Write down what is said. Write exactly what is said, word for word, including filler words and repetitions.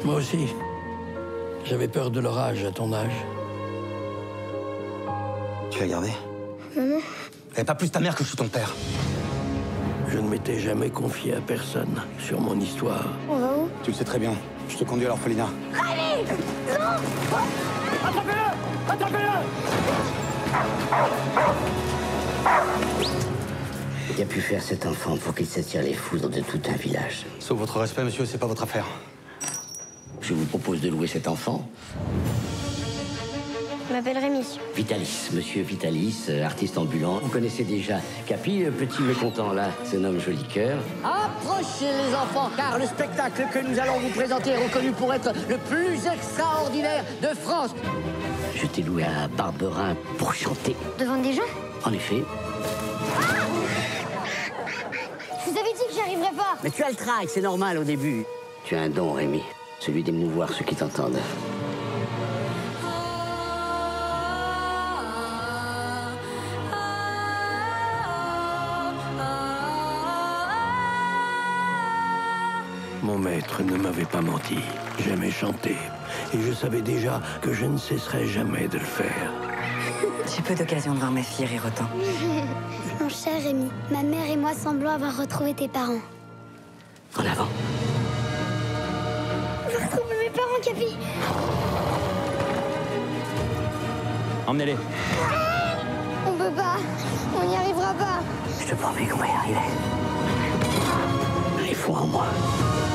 Moi aussi. J'avais peur de l'orage à ton âge. Tu l'as gardé? Maman. Elle est pas plus ta mère que je suis ton père. Je ne m'étais jamais confié à personne sur mon histoire. On va où? Tu le sais très bien. Je te conduis à l'orphelinat. Allez! Non! Attrapez-le! Attrapez-le! Qui a pu faire cet enfant pour qu'il s'attire les foudres de tout un village? Sauf votre respect, monsieur, c'est pas votre affaire. Je vous propose de louer cet enfant. Je m'appelle Rémi. Vitalis, monsieur Vitalis, euh, artiste ambulant. Vous connaissez déjà Capi, le petit mécontent là, se nomme Joli Cœur. Approchez les enfants, car le spectacle que nous allons vous présenter est reconnu pour être le plus extraordinaire de France. Je t'ai loué à Barberin pour chanter. Devant des gens? En effet. Je vous avais dit que j'y arriverais pas. Mais tu as le trac, c'est normal au début. Tu as un don, Rémi, celui d'émouvoir ceux qui t'entendent. Mon maître ne m'avait pas menti. J'aimais chanter. Et je savais déjà que je ne cesserais jamais de le faire. J'ai peu d'occasion de voir ma fille rire autant. Mon cher Rémi, ma mère et moi semblons avoir retrouvé tes parents. En avant. J'ai retrouvé mes parents, Capi. Emmenez-les. On peut pas. On n'y arrivera pas. Je te promets qu'on va y arriver. Il faut en moi.